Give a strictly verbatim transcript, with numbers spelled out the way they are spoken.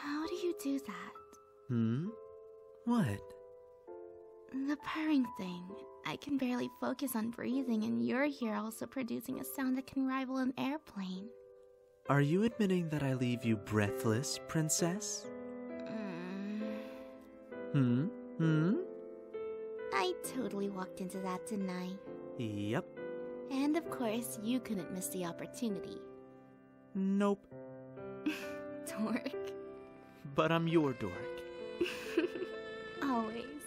How do you do that? Hmm? What? The purring thing. I can barely focus on breathing, and you're here also producing a sound that can rival an airplane. Are you admitting that I leave you breathless, princess? Mm. Hmm? Hmm? I totally walked into that, didn't I? Yep. And of course, you couldn't miss the opportunity. Nope. Dork. But I'm your dork. Always.